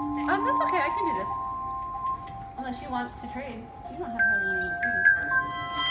That's okay. I can do this. Unless you want to trade. You don't have hardly any experience.